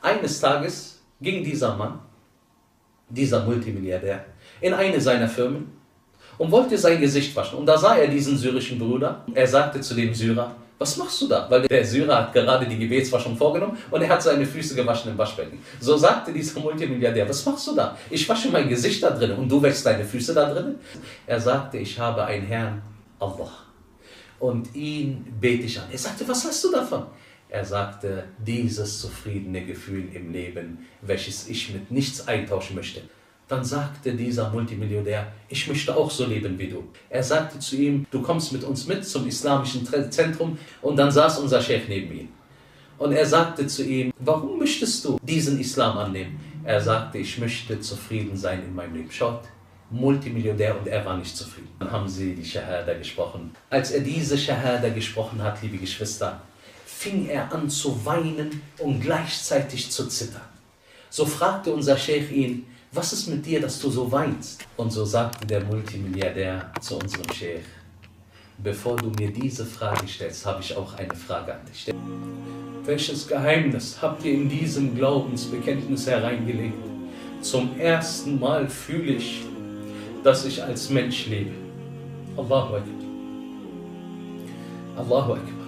Eines Tages ging dieser Mann, dieser Multimilliardär, in eine seiner Firmen und wollte sein Gesicht waschen. Und da sah er diesen syrischen Bruder. Er sagte zu dem Syrer: Was machst du da? Weil der Syrer hat gerade die Gebetswaschung vorgenommen und er hat seine Füße gewaschen im Waschbecken. So sagte dieser Multimilliardär: Was machst du da? Ich wasche mein Gesicht da drin und du wäschst deine Füße da drin? Er sagte: Ich habe einen Herrn, Allah, und ihn bete ich an. Er sagte: Was hast du davon? Er sagte: Dieses zufriedene Gefühl im Leben, welches ich mit nichts eintauschen möchte. Dann sagte dieser Multimilliardär: Ich möchte auch so leben wie du. Er sagte zu ihm: Du kommst mit uns mit zum islamischen Zentrum. Und dann saß unser Sheikh neben ihm. Und er sagte zu ihm: Warum möchtest du diesen Islam annehmen? Er sagte: Ich möchte zufrieden sein in meinem Leben. Schaut, Multimilliardär, und er war nicht zufrieden. Dann haben sie die Shahada gesprochen. Als er diese Shahada gesprochen hat, liebe Geschwister, fing er an zu weinen und gleichzeitig zu zittern. So fragte unser Sheikh ihn: Was ist mit dir, dass du so weinst? Und so sagte der Multimilliardär zu unserem Sheikh: Bevor du mir diese Frage stellst, habe ich auch eine Frage an dich. Welches Geheimnis habt ihr in diesem Glaubensbekenntnis hereingelegt? Zum ersten Mal fühle ich, dass ich als Mensch lebe. Allahu Akbar. Allahu Akbar.